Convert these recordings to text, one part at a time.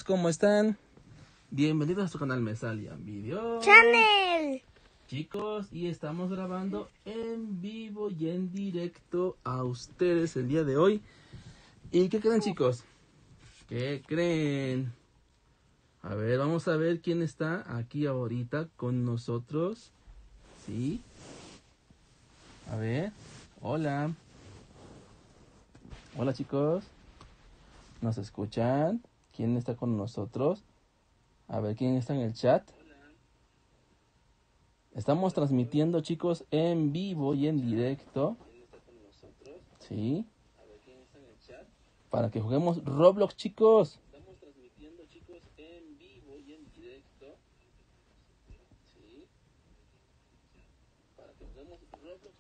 ¿Cómo están? Bienvenidos a su canal Mesalian Video Channel. Chicos, y estamos grabando en vivo y en directo a ustedes el día de hoy. ¿Y qué creen, chicos? ¿Qué creen? A ver, vamos a ver quién está aquí ahorita con nosotros. ¿Sí? A ver, hola. Hola, chicos. ¿Nos escuchan? ¿Quién está con nosotros? A ver, ¿quién está en el chat? Estamos transmitiendo, chicos, en vivo y en directo. ¿Sí? Para que juguemos Roblox, chicos. Estamos transmitiendo, chicos, en vivo y en directo. ¿Sí? Para que juguemos Roblox.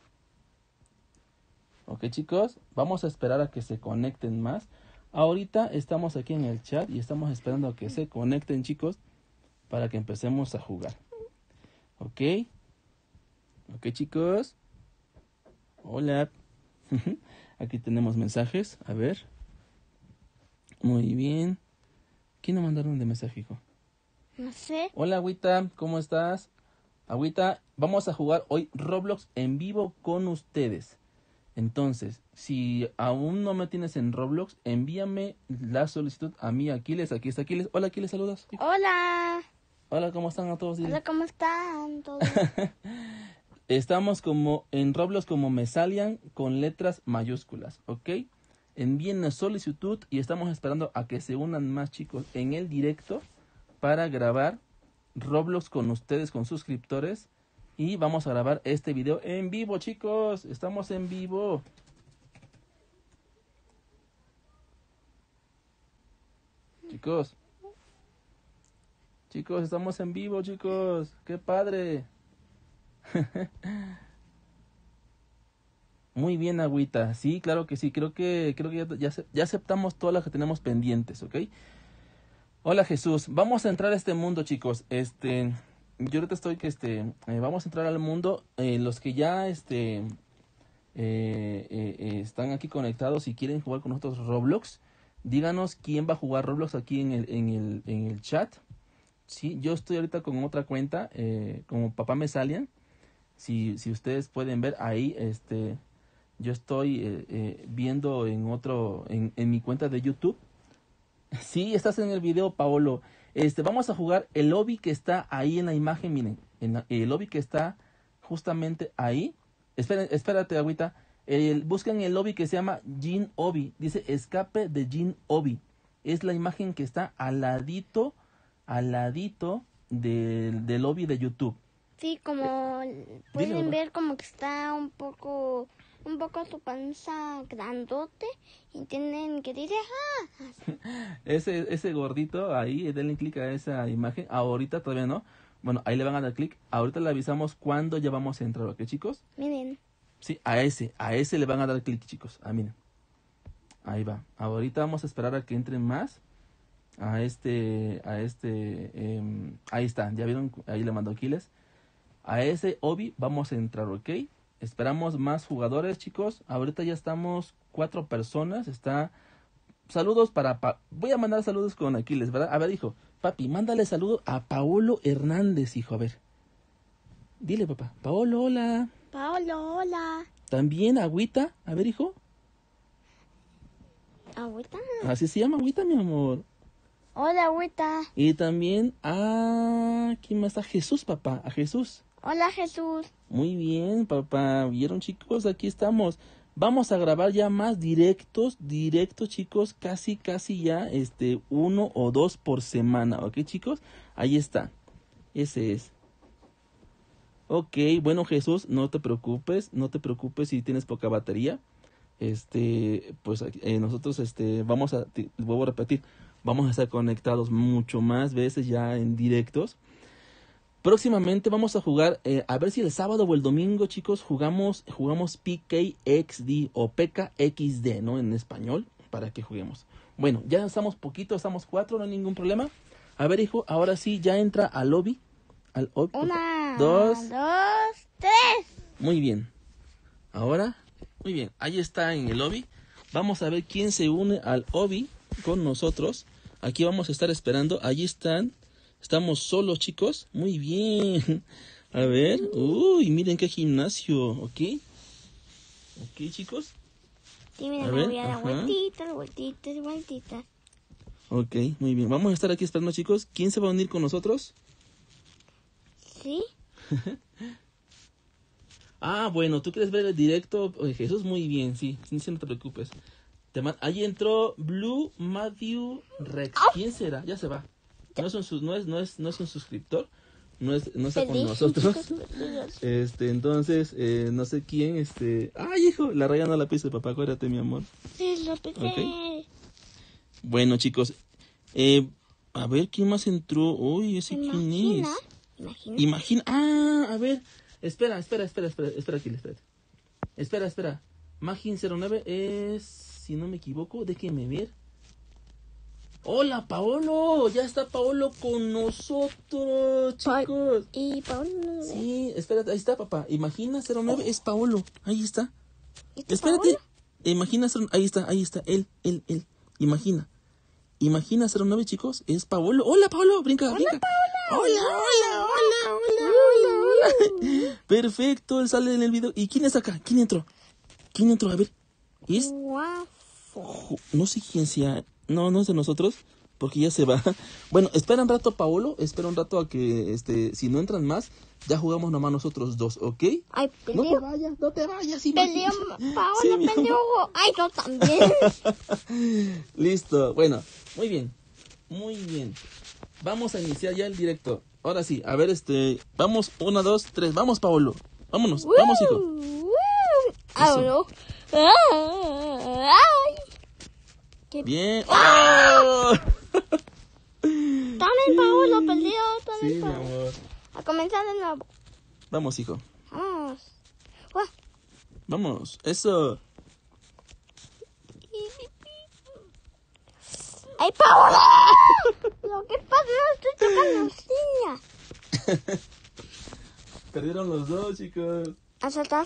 Ok, chicos, vamos a esperar a que se conecten más. Ahorita estamos aquí en el chat y estamos esperando a que se conecten, chicos, para que empecemos a jugar. ¿Ok? Ok, chicos. Hola. Aquí tenemos mensajes. A ver. Muy bien. ¿Quién nos mandaron de mensaje, hijo? No sé. Hola, Agüita. ¿Cómo estás? Agüita, vamos a jugar hoy Roblox en vivo con ustedes. Entonces, si aún no me tienes en Roblox, envíame la solicitud a mí, Aquiles. Aquí está Aquiles. Hola, Aquiles, saludos. Hola. Hola, ¿cómo están a todos? Dile. Hola, ¿cómo están todos? Estamos como en Roblox como Mesalian con letras mayúsculas, ¿ok? Envíen la solicitud y estamos esperando a que se unan más chicos en el directo para grabar Roblox con ustedes, con suscriptores. Y vamos a grabar este video en vivo, chicos. Estamos en vivo. Chicos. Chicos, estamos en vivo, chicos. ¡Qué padre! Muy bien, Agüita. Sí, claro que sí. Creo que ya aceptamos todas las que tenemos pendientes, ¿ok? Hola, Jesús. Vamos a entrar a este mundo, chicos. Yo ahorita estoy vamos a entrar al mundo. Los que ya están aquí conectados y quieren jugar con nosotros Roblox, díganos quién va a jugar Roblox aquí en el chat. Sí, yo estoy ahorita con otra cuenta, como Papá Mesalian. Si ustedes pueden ver ahí, yo estoy viendo en mi cuenta de YouTube. Sí, estás en el video, Paolo. Vamos a jugar el lobby que está ahí en la imagen, miren. El lobby que está justamente ahí. Espérate, Agüita. Busquen el lobby que se llama Jin Obi. Dice escape de Jin Obi. Es la imagen que está al ladito del lobby de YouTube. Sí, como pueden dile, ver, como que está un poco su panza grandote y tienen que decir Ese gordito ahí, denle clic a esa imagen. Ahorita todavía no. Bueno, ahí le van a dar clic. Ahorita le avisamos cuándo ya vamos a entrar, ¿ok, chicos? Miren. Sí, a ese le van a dar clic, chicos. Ah, miren. Ahí va. Ahorita vamos a esperar a que entren más. Ahí está. ¿Ya vieron? Ahí le mandó Aquiles. A ese Obi vamos a entrar, ¿ok? Esperamos más jugadores, chicos. Ahorita ya estamos 4 personas. Saludos voy a mandar saludos con Aquiles, ¿verdad? A ver, hijo. Papi, mándale saludo a Paolo Hernández, hijo. A ver. Dile, papá. Paolo, hola. Paolo, hola. También Agüita. A ver, hijo. Agüita. Así se llama Agüita, mi amor. Hola, Agüita. Y también ¿quién más está? Jesús, papá. A Jesús. Hola, Jesús. Muy bien, papá. ¿Vieron, chicos? Aquí estamos. Vamos a grabar ya más directos, chicos. Casi ya, 1 o 2 por semana. ¿Ok, chicos? Ahí está. Ese es. Ok, bueno, Jesús, no te preocupes si tienes poca batería. Pues nosotros, vuelvo a repetir, vamos a estar conectados mucho más veces ya en directos. Próximamente vamos a jugar, a ver si el sábado o el domingo, chicos, jugamos PKXD o PKXD, ¿no? En español, para que juguemos. Bueno, ya estamos 4, no hay ningún problema. A ver, hijo, ahora sí, ya entra al lobby. 1, 2, 2, 3. Muy bien. Ahora, muy bien, ahí está en el lobby. Vamos a ver quién se une al lobby con nosotros. Aquí vamos a estar esperando. Allí están. Estamos solos, chicos. Muy bien. A ver. Uy, miren qué gimnasio. ¿Ok? ¿Ok, chicos? Sí, mira, A me ver, voy a dar ajá. vueltitas, vueltitas, vueltitas. Ok, muy bien. Vamos a estar aquí esperando, chicos. ¿Quién se va a unir con nosotros? ¿Sí? Ah, bueno, ¿tú quieres ver el directo? Oye, Jesús, muy bien, sí, sí, no te preocupes. Ahí entró Blue Matthew Rex. ¿Quién será? Ya se va. No es un suscriptor. No está con Feliz. nosotros. Entonces, no sé quién, Ay, hijo, la raya no la pise, papá, acuérdate, mi amor. Sí, lo pensé. Ok. Bueno, chicos, a ver, ¿quién más entró? Uy, ¿ese quién es? Imagina. Ah, a ver. Espera, aquí, espera. Magin09 es, si no me equivoco, déjenme ver. Hola, Paolo. Ya está Paolo con nosotros, chicos. ¿Y Paolo? Sí, espérate, ahí está, papá. Imagina 09 es Paolo. Ahí está. ¿Este Espérate. Paolo? Imagina 09, ahí está. Él. Imagina 09, chicos, es Paolo. Hola, Paolo, brinca. Hola. Perfecto, él sale en el video. ¿Y quién es acá? ¿Quién entró? A ver. ¿Es? No sé quién sea. No es de nosotros, porque ya se va. Bueno, espera un rato, Paolo. Espera un rato a que, si no entran más, ya jugamos nomás nosotros dos, ¿ok? Ay, No peleó. te vayas. Peleó, Paolo, Sí, mi amor. peleó. Ay, yo también. Listo, bueno, muy bien. Vamos a iniciar ya el directo. Ahora sí, a ver, vamos, 1, 2, 3, vamos, Paolo. Vamos, hijo. Paolo. Ay. Bien. ¡Oh! También Paolo peleó. Sí, mi amor. A comenzar de nuevo. Vamos, hijo. Vamos. Vamos, eso. ¡Ay, Paolo! Lo que pasa, no estoy tocando silla. Perdieron los dos, chicos. A saltar.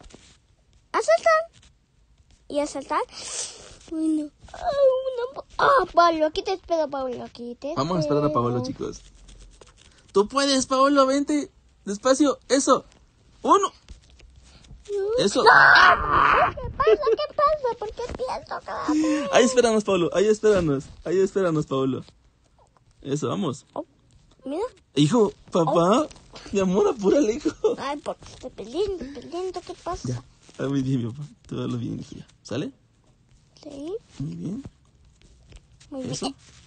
Y a saltar. Bueno. Paolo, aquí te espero, Paolo. Vamos a esperar a Paolo, chicos. Tú puedes, Paolo, vente. Despacio, eso. 1. Eso. ¿Qué pasa? ¿Por qué pienso cada vez? Ahí espéranos, Paolo. Eso, vamos. Mira. Hijo, papá, mi amor, apúrale, hijo. Ay, porque estoy peleando, ¿qué pasa? Ya, muy bien, mi papá. Todo bien, hija. ¿Sale? Sí. Muy bien. Muy bien.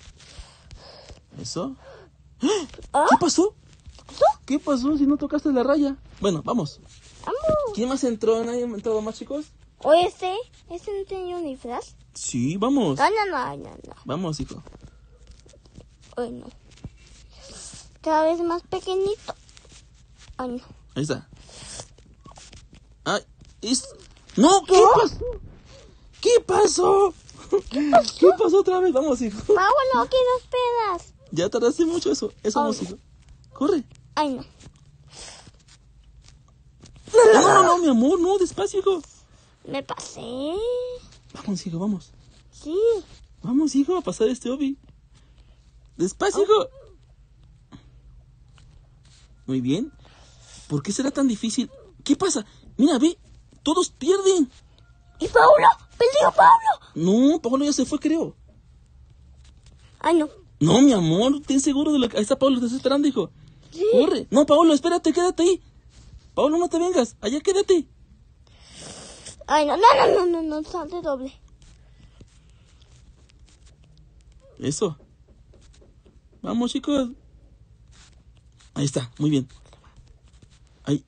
Eso. ¿Ah? ¿Qué pasó? ¿Qué pasó si no tocaste la raya? Bueno, vamos. Vamos. ¿Quién más entró? ¿Nadie ha entrado más, chicos? ¿O este no tenía un disfraz? Sí, vamos. No. Vamos, hijo. Ay, no. Cada vez más pequeñito. Ay, no. Ahí está. Ay, ¡No! ¿Qué pasó? ¿Qué pasó? ¿Qué pasó otra vez? Vamos, hijo. Paolo, ¿qué nos esperas? Ya tardaste mucho eso. Vamos, hijo. Corre. Ay, no. No, mi amor, no, despacio, hijo. Me pasé. Vamos, hijo, vamos. Sí. Vamos, hijo, a pasar este obby. Despacio, hijo. Muy bien. ¿Por qué será tan difícil? ¿Qué pasa? Mira, ve, todos pierden. ¿Y Paolo? ¿Perdió Paolo? No, Paolo ya se fue, creo. Ay, no. No, mi amor, ten seguro de lo que... Ahí está Paolo, te está esperando, hijo. Sí. Corre. No, Paolo, espérate, quédate ahí. Paolo, no te vengas. Allá quédate. Ay, no, salte doble. Eso. Vamos, chicos. Ahí está, muy bien. Ahí.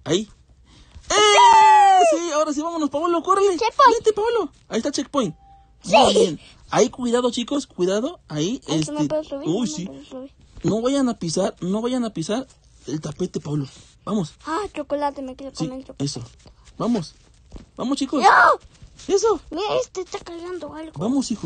Sí, ahora sí, vámonos, Paolo, córrele. Checkpoint. Vete, Paolo. Ahí está checkpoint. Sí. Muy bien. Ahí, cuidado, chicos, cuidado. Ahí, Ay, no puedo subir, Uy, no sí. puedo subir. No vayan a pisar el tapete, Paolo. Vamos. Ah, chocolate, me quiero Sí, comer chocolate. eso. Vamos, chicos. ¡No! Eso. Mira, está cargando algo. Vamos, hijo.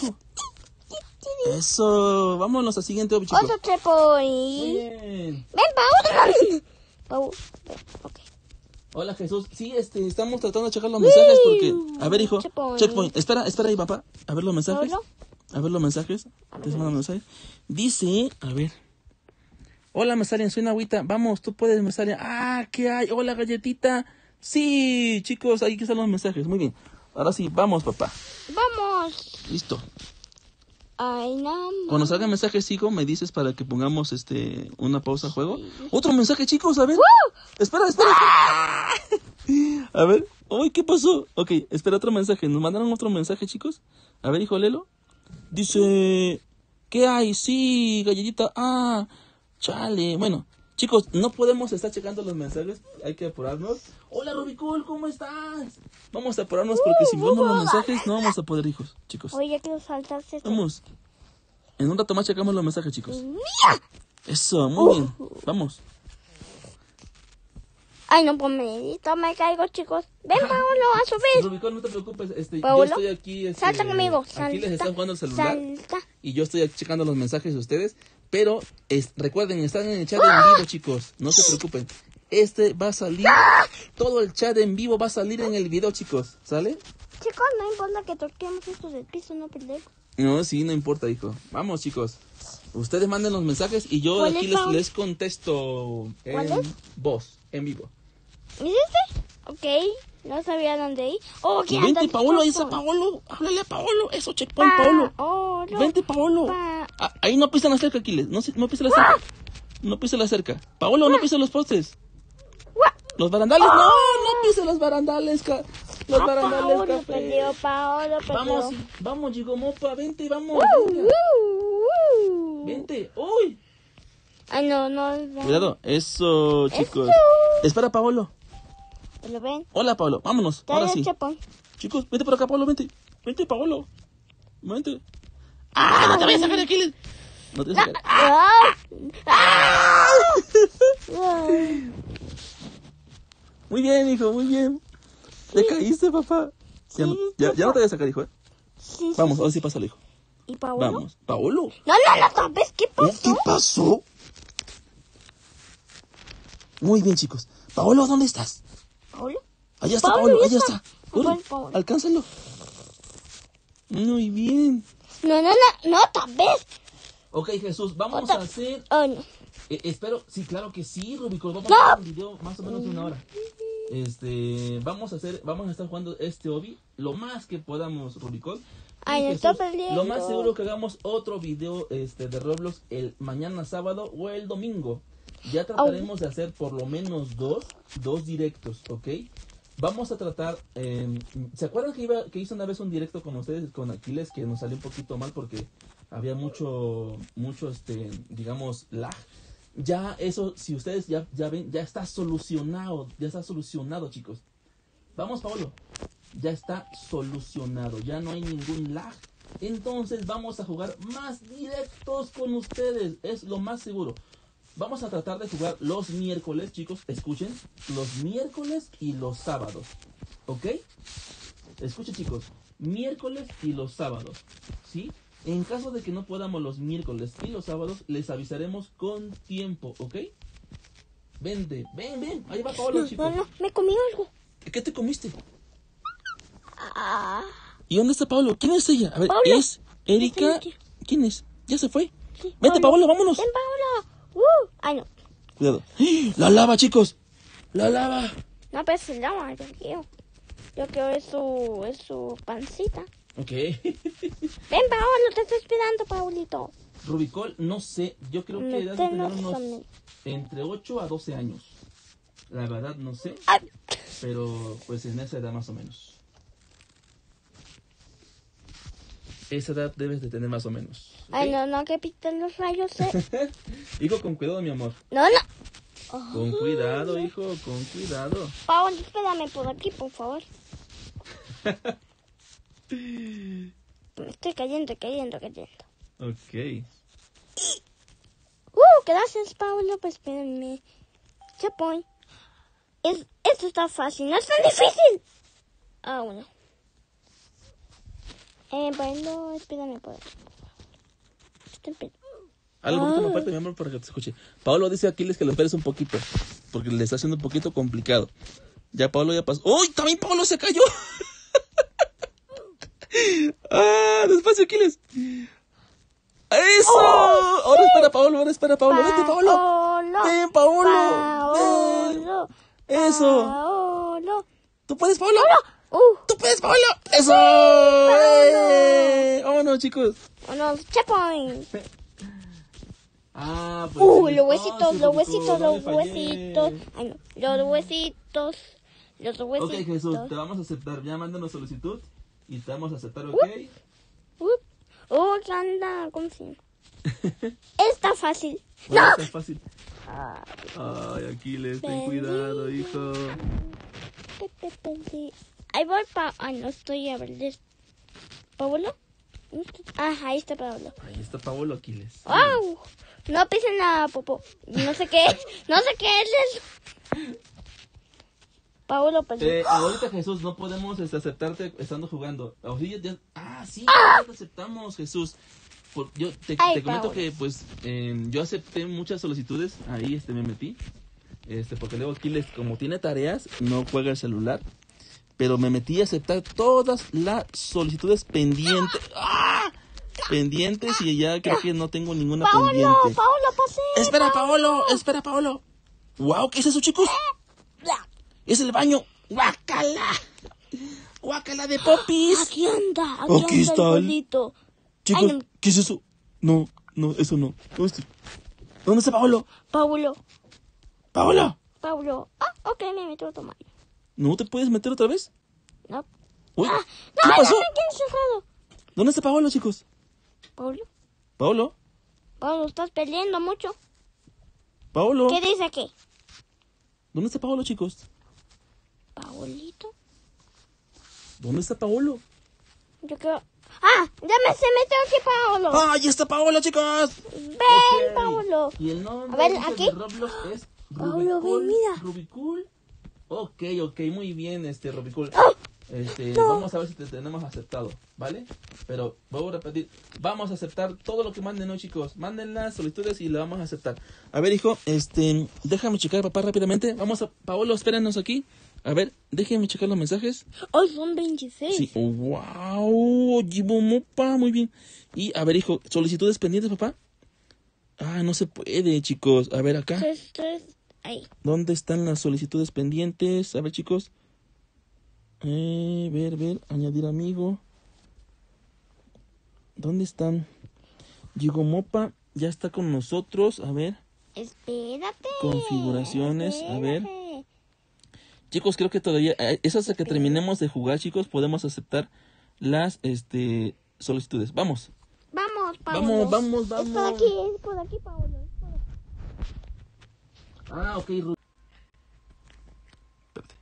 Eso. Vámonos al siguiente obby, chicos. Otro checkpoint. Muy bien. Ven, Paolo. Paolo, ven, ok. Hola, Jesús. Sí, estamos tratando de checar los mensajes porque... A ver, hijo. Checkpoint. Checkpoint. Espera ahí, papá. A ver los mensajes. ¿Paolo? A ver los mensajes. ¿Te mandan mensajes? Dice, a ver. Hola, Mesalian, soy Nahuita. Vamos, tú puedes, Mesalian. Ah, ¿qué hay? Hola, galletita. Sí, chicos, ahí están los mensajes. Muy bien. Ahora sí, vamos, papá. Vamos. Listo. Ay, no. Cuando salga el mensaje, sigo, me dices para que pongamos una pausa al juego. Otro mensaje, chicos, a ver. Espera. A ver. Uy, ¿qué pasó? Ok, espera, otro mensaje. Nos mandaron otro mensaje, chicos. A ver, hijo, léelo. Dice, ¿qué hay? Sí, galletita. Ah, chale. Bueno, chicos, no podemos estar checando los mensajes. Hay que apurarnos. Hola, Rubicol, ¿cómo estás? Vamos a apurarnos porque si vemos los mensajes no vamos a poder, hijos, chicos. Oye, que saltaste. Vamos. En un rato más checamos los mensajes, chicos. Eso, muy bien. Vamos. Ay, no, pues me caigo, chicos. Ven, Paolo, a subir. Rubicol, no te preocupes. Paolo, yo estoy aquí. salta conmigo. Aquí les están jugando el celular. Salta. Y yo estoy aquí checando los mensajes de ustedes. Pero recuerden, están en el chat en vivo, chicos. No se preocupen. Va a salir. Todo el chat en vivo va a salir en el video, chicos. ¿Sale? Chicos, no importa que toquemos esto del piso, no perder. No, sí, no importa, hijo. Vamos, chicos. Ustedes manden los mensajes y yo aquí les contesto voz, en vivo. ¿Es este? Ok, no sabía dónde ir. Oh, ¿qué anda? Vente, Paolo, ahí está Paolo. Háblale a Paolo. Eso, checkpoint, Paolo. Vente, Paolo. Ahí no pisa la cerca, Aquiles. No pisa la cerca. No pisa la cerca. Paolo, no pisa los postes. Los barandales. No pisa los barandales. Los barandales, café. Paolo perdió. Vamos, Gigomopa. Vente, vamos. Vente. Uy. Ay, no. Cuidado. Eso, chicos. Espera, Paolo. ¿Lo ven? Hola, Paolo. Vámonos. Ahora sí. Chapón. Chicos, vente por acá, Paolo. Vente, Paolo. Vente. ¡Ah! ¡No te voy a sacar, Aquiles! No te voy a sacar. Muy bien, hijo, muy bien. Te caíste, papá. Ya no te voy a sacar, hijo. Sí, vamos, ahora sí pásalo, hijo. ¿Y Paolo? Vamos. ¿Paolo? No, ¿sabes qué pasó? ¿Qué pasó? Muy bien, chicos. Paolo, ¿dónde estás? ¿Paolo? Allá está, Paolo, allá está. Paolo. Alcánzalo. Muy bien. No, tal vez. Ok, Jesús, vamos a hacer... Oh, no. Espero, sí, claro que sí, Rubicol. Vamos a hacer un video más o menos de 1 hora. Vamos a estar jugando obby lo más que podamos, Rubicol. Ay, no estoy perdiendo. Lo más seguro que hagamos otro video de Roblox el mañana sábado o el domingo. Ya trataremos de hacer por lo menos dos directos, ¿ok? Vamos a tratar, ¿se acuerdan que hice una vez un directo con ustedes, con Aquiles, que nos salió un poquito mal porque había mucho, digamos, lag? Ya eso, si ustedes ya ven, ya está solucionado, chicos. Vamos, Paolo. Ya está solucionado, ya no hay ningún lag. Entonces vamos a jugar más directos con ustedes, es lo más seguro. Vamos a tratar de jugar los miércoles, chicos, escuchen, los miércoles y los sábados, ¿ok? Escuchen, chicos, miércoles y los sábados, ¿sí? En caso de que no podamos los miércoles y los sábados, les avisaremos con tiempo, ¿ok? Vente, ven, ahí va Paolo, chicos. No, me comí algo. ¿Qué te comiste? ¿Y dónde está Paolo? ¿Quién es ella? A ver, Paolo. ¿es Erika? ¿Quién es? ¿Ya se fue? Sí, Vente, Paolo, vámonos. Ven, Paolo. Ay, no. Cuidado. ¡La lava, chicos! ¡La lava! No, pero se lava, yo quiero es su pancita. Ok. Ven, Paolo, te estoy esperando, Paulito. Rubicol, no sé, yo creo que debe tener unos entre 8 a 12 años. La verdad, no sé. Ay. Pero, pues, en esa edad más o menos. Esa edad debes de tener más o menos. ¿Okay? Ay, no, que piten los rayos, Hijo, con cuidado, mi amor. No. Con cuidado, hijo, con cuidado. Paolo, espérame por aquí, por favor. Estoy cayendo. Ok. Gracias, Paolo, pues espérenme. Chapoy. Esto está fácil, no es tan difícil. Bueno. Bueno, espérame por aquí. Algo un poquito más fuerte, mi amor, para que te escuche. Paolo dice a Aquiles que lo esperes un poquito, porque le está haciendo un poquito complicado. Ya Paolo ya pasó. ¡Uy! ¡También Paolo se cayó! ¡Ah! Despacio, Aquiles. ¡Eso! Ahora espera, Paolo. Vete, Paolo. Ven, Paolo. Ven. Eso. Paolo. ¿Tú puedes, Paolo? ¡Tú puedes, Paolo! ¡Eso! ¡Vámonos, chicos! ¡Vámonos, checkpoint! Pues los huesitos. Ay, no, los huesitos. Ok, Jesús, te vamos a aceptar. Ya mándanos solicitud y te vamos a aceptar, ¿ok? ¿Qué anda? ¿Cómo se llama? Está fácil. Bueno, ¡No! está fácil. Ay, Aquiles, ten cuidado, hijo. Ahí voy, Ay, no estoy a ver. ¿Paolo? Ahí está Paolo. Ahí está Paolo, Aquiles. ¡Wow! No pisen la popó. No sé qué es. No sé qué es eso. Paolo perdió. Ahorita, Jesús, no podemos aceptarte estando jugando. Sí, ya te aceptamos, Jesús. Yo te comento que pues yo acepté muchas solicitudes. Ahí me metí. Porque luego Aquiles, como tiene tareas, no juega el celular. Pero me metí a aceptar todas las solicitudes pendientes. Pendientes y ya creo que no tengo ninguna pendiente. Paolo, pasé. Espera, Paolo. Wow, ¿qué es eso, chicos? Es el baño. Guácala de popis. Aquí anda. Aquí está el bolito. Chicos, Ay, no. ¿Qué es eso? No, eso no. ¿Dónde está Paolo? Paolo. Ok, me meto a tomar. ¿No te puedes meter otra vez? No. Uy, No, ¿qué pasó? me quedé encerrado. ¿Dónde está Paolo, chicos? Paolo, estás peleando mucho. Paolo. ¿Qué dice aquí? ¿Dónde está Paolo, chicos? ¿Paolito? ¿Dónde está Paolo? Yo creo... Ya se metió aquí Paolo. ¡Ahí está Paolo, chicos! Ven, Paolo. Y el nombre A ver, aquí. de Roblox es Paolo, ven, mira. Rubicool. Ok, muy bien, Rubicool. No. Vamos a ver si te tenemos aceptado, ¿vale? Pero voy a repetir, vamos a aceptar todo lo que manden hoy, chicos. Manden las solicitudes y lo vamos a aceptar. A ver, hijo, déjame checar, papá, rápidamente. Paolo, espéranos aquí. A ver, déjenme checar los mensajes. Hoy son 26. Sí, wow, Jibomopa, muy bien. Y, a ver, hijo, solicitudes pendientes, papá. No se puede, chicos. A ver, acá. Ahí. ¿Dónde están las solicitudes pendientes? A ver, chicos. Ver, añadir amigo. ¿Dónde están? Jigomopa ya está con nosotros. A ver. Espérate. Configuraciones. A ver. Chicos, creo que todavía es hasta que terminemos de jugar, chicos, podemos aceptar las solicitudes. Vamos. Vamos, Paolo. Vamos. Es por aquí, Paolo. Ok, espérate.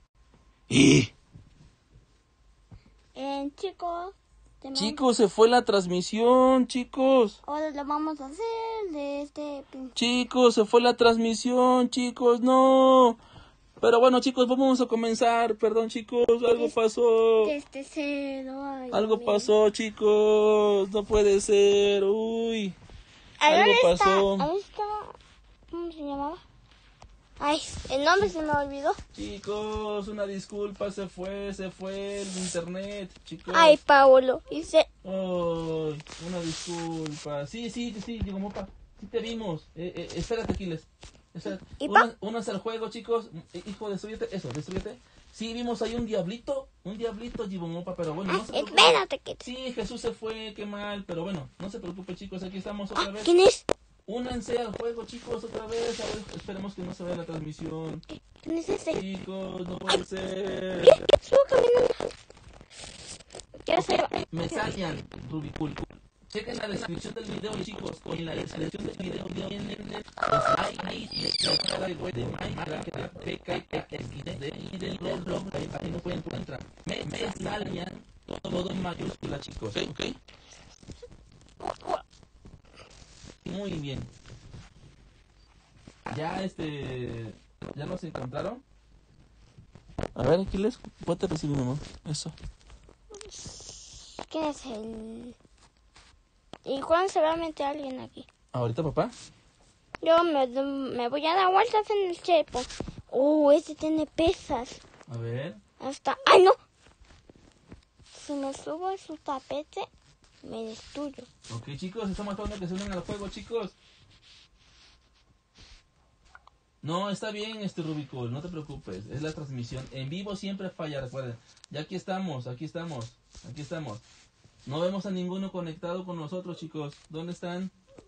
Chicos, se fue la transmisión, chicos. Ahora lo vamos a hacer de Chicos, se fue la transmisión, chicos, no. Pero bueno, chicos, vamos a comenzar. Perdón, chicos, algo pasó. Desde cero. Algo pasó, chicos. No puede ser. Uy. Algo pasó. Ahí está. ¿Cómo se llamaba? Ay, el nombre se me olvidó. Chicos, una disculpa, se fue el internet, chicos. Ay, Paolo. Ay, una disculpa. Sí, digo, mopa. Sí te vimos. Espérate, Aquiles. Únanse al juego, chicos. Hijo, destruyete. Destruyete. Sí, vimos ahí un diablito, Jibomopa, pero bueno, no se preocupe. Espérate, que Sí, Jesús se fue, qué mal, pero bueno, no se preocupe, chicos, aquí estamos otra vez. ¿Quién es? Únanse al juego, chicos, otra vez. A ver, esperemos que no se vea la transmisión. ¿Quién es ese? Chicos, no puede ser. Subo caminando. ¿Qué hace? Me sallan, Rubicool. Chequen la descripción del video, chicos. En la descripción del video vienen ahí de Minecraft, y del Roblox, ahí no pueden entrar. Me sallan todo en mayúscula, chicos. ¿Ok? Muy bien. ¿Ya nos encontraron? A ver, Aquiles, ponte a recibir, mamá. Eso. ¿Quién es el...? ¿Y cuándo se va a meter alguien aquí? ¿Ahorita, papá? Yo me voy a dar vueltas en el chepo. Este tiene pesas. A ver. Hasta... ¡Ay, no! Si me subo a su tapete... me destruyo. Ok, chicos, estamos esperando que se unan al juego, chicos. No, está bien, Rubicool, no te preocupes. Es la transmisión. En vivo siempre falla, recuerden. Ya aquí estamos. No vemos a ninguno conectado con nosotros, chicos. ¿Dónde están?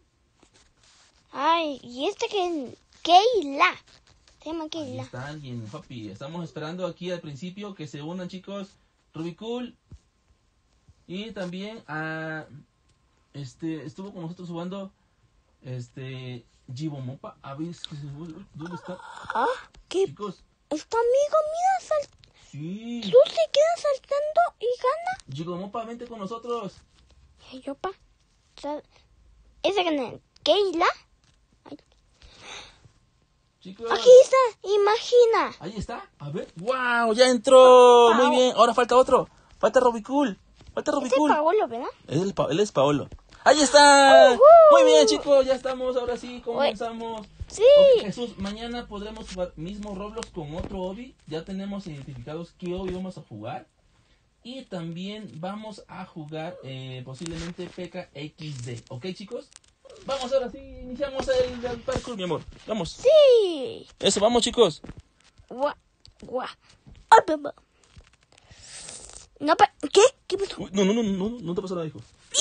Ay, y Keila. Se llama Ahí Keila. está alguien, papi. Estamos esperando aquí al principio que se unan, chicos. Rubicool. Y también estuvo con nosotros jugando Gibomopa. A ver, ¿dónde está? Ah, ¿qué? Chicos. Está amigo, mira, Sí. Tú se queda saltando y gana. Gibomopa, vente con nosotros. Y yo, pa. ¿Esa gana? ¿Keila? Chicos. Aquí está, imagina. Ahí está. A ver. ¡Wow! Ya entró. Wow. Muy bien. Ahora falta otro. Falta Rubicool. Es el Paolo, ¿verdad? Él es Paolo. ¡Ahí está! ¡Uhú! Muy bien, chicos. Ya estamos. Ahora sí, comenzamos. Sí. Ok, Jesús, mañana podremos jugar mismo Roblox con otro Obi. Ya tenemos identificados qué Obi vamos a jugar. Y también vamos a jugar posiblemente PKXD. ¿Ok, chicos? Vamos, ahora sí. Iniciamos el parkour, mi amor. Vamos. Sí. Eso, vamos, chicos. Guau. No, ¿qué? ¿Qué pasó? Uy, no te pasó nada, hijo.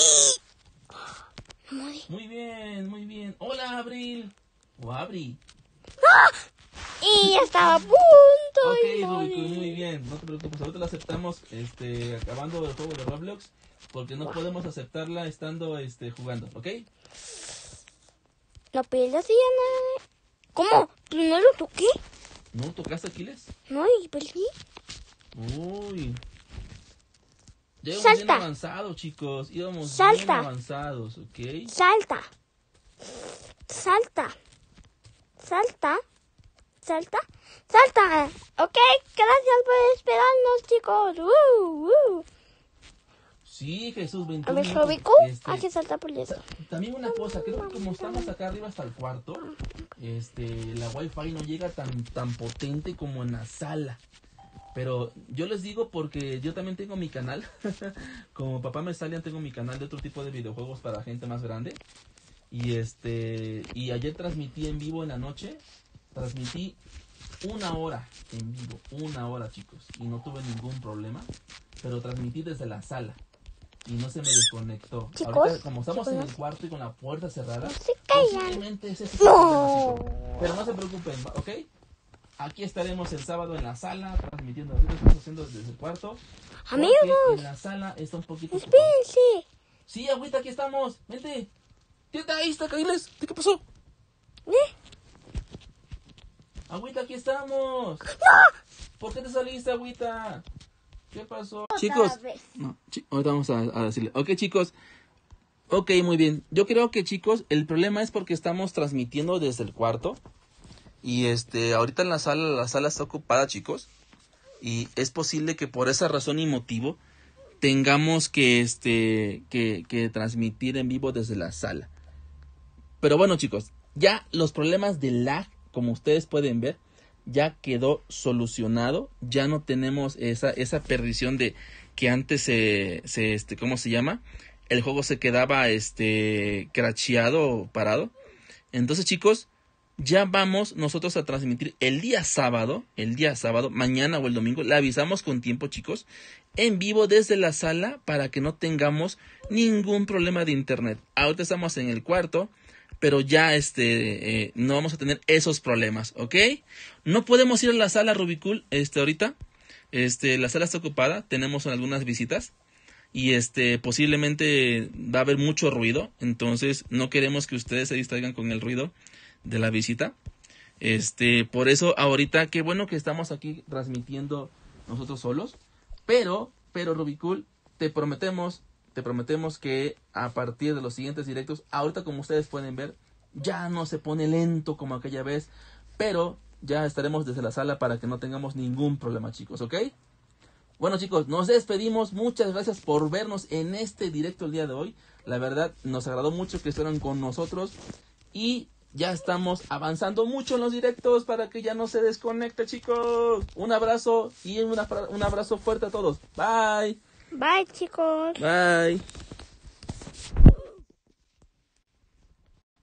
Morí. Muy bien. Hola, Abril. O Abri. Y ya estaba a punto. Ok, Rubicool, muy bien. No te preocupes, ahorita la aceptamos acabando el juego de Roblox. Porque no podemos aceptarla estando jugando, ¿ok? La pelea sí ya no. ¿Cómo? ¿No lo toqué? ¿No tocaste Aquiles? No, y perdí. Uy. Ya íbamos bien Salta. avanzados, chicos. Íbamos bien Salta. avanzados, ¿ok? Salta. Salta. Salta. Salta. Salta. Ok, gracias por esperarnos, chicos. Sí, Jesús, A 21 ver, minutos. Robico, hay que saltar por eso. También una cosa, creo que como estamos acá arriba hasta el cuarto, la wifi no llega tan potente como en la sala. Pero yo les digo porque yo también tengo mi canal. Como papá me sale, tengo mi canal de otro tipo de videojuegos para gente más grande. Y ayer transmití en vivo en la noche. Transmití 1 hora en vivo. 1 hora, chicos. Y no tuve ningún problema. Pero transmití desde la sala. Y no se me desconectó. Chicos, ahorita, como estamos en chicos, el cuarto y con la puerta cerrada, se callan. posiblemente ese es el problema, chicos. Pero no se preocupen, ¿ok? Aquí estaremos el sábado en la sala transmitiendo. Ahorita estamos haciendo desde el cuarto. Amigos, en la sala está un poquito ocupado. espérense. Sí, agüita, aquí estamos. Vente. Ahí está, Kailes. ¿Qué pasó? Agüita, aquí estamos. ¿Por qué te saliste, agüita? ¿Qué pasó? Chicos, no, ahorita vamos a decirle. Ok, chicos. Ok, muy bien. Yo creo que, chicos, el problema es porque estamos transmitiendo desde el cuarto. Y ahorita en la sala está ocupada, chicos. Y es posible que por esa razón y motivo tengamos que transmitir en vivo desde la sala. Pero bueno, chicos, ya los problemas de lag, como ustedes pueden ver, ya quedó solucionado. Ya no tenemos esa perdición de que antes ¿cómo se llama? El juego se quedaba crasheado, parado. Entonces, chicos, ya vamos nosotros a transmitir el día sábado, mañana o el domingo. Le avisamos con tiempo, chicos, en vivo desde la sala para que no tengamos ningún problema de internet. Ahorita estamos en el cuarto, pero ya no vamos a tener esos problemas, ¿ok? No podemos ir a la sala, Rubicool, ahorita. La sala está ocupada, tenemos algunas visitas. Y posiblemente va a haber mucho ruido. Entonces no queremos que ustedes se distraigan con el ruido de la visita. Por eso ahorita, qué bueno que estamos aquí transmitiendo nosotros solos. Pero Rubicool, te prometemos que a partir de los siguientes directos, ahorita como ustedes pueden ver, ya no se pone lento como aquella vez. Pero ya estaremos desde la sala para que no tengamos ningún problema, chicos, ¿ok? Bueno, chicos, nos despedimos. Muchas gracias por vernos en este directo el día de hoy. La verdad, nos agradó mucho que estuvieran con nosotros. Y ya estamos avanzando mucho en los directos para que ya no se desconecte, chicos. Un abrazo y un abrazo fuerte a todos. Bye. Bye, chicos. Bye.